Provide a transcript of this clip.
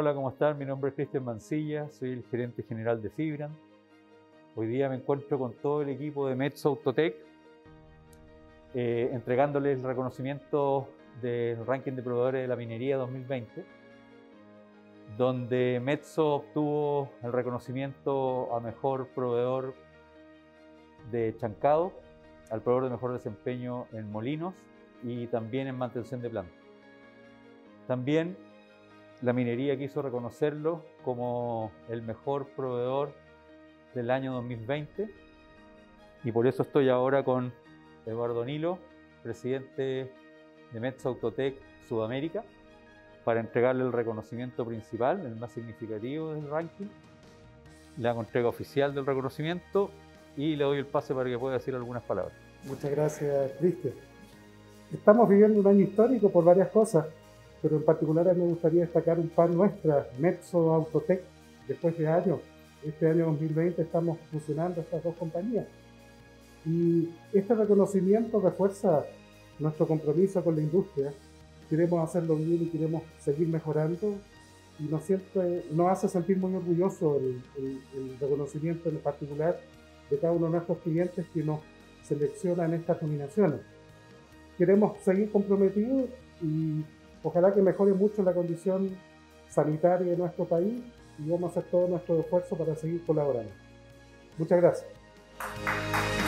Hola, ¿cómo están? Mi nombre es Cristian Mancilla, soy el gerente general de Fibran. Hoy día me encuentro con todo el equipo de Metso Autotech, entregándoles el reconocimiento del ranking de proveedores de la minería 2020, donde Metso obtuvo el reconocimiento a mejor proveedor de chancado, al proveedor de mejor desempeño en molinos y también en mantención de planta. También la minería quiso reconocerlo como el mejor proveedor del año 2020 y por eso estoy ahora con Eduardo Nilo, presidente de Metso Autotech Sudamérica, para entregarle el reconocimiento principal, el más significativo del ranking. Le hago entrega oficial del reconocimiento y le doy el pase para que pueda decir algunas palabras. Muchas gracias, Cristian. Estamos viviendo un año histórico por varias cosas, pero en particular a mí me gustaría destacar un par nuestras, Metso Autotech. Después de años, este año 2020 estamos fusionando estas dos compañías. Y este reconocimiento refuerza nuestro compromiso con la industria. Queremos hacerlo bien y queremos seguir mejorando. Y nos hace sentir muy orgullosos el reconocimiento en particular de cada uno de nuestros clientes que nos seleccionan estas nominaciones. Queremos seguir comprometidos y ojalá que mejore mucho la condición sanitaria de nuestro país y vamos a hacer todo nuestro esfuerzo para seguir colaborando. Muchas gracias.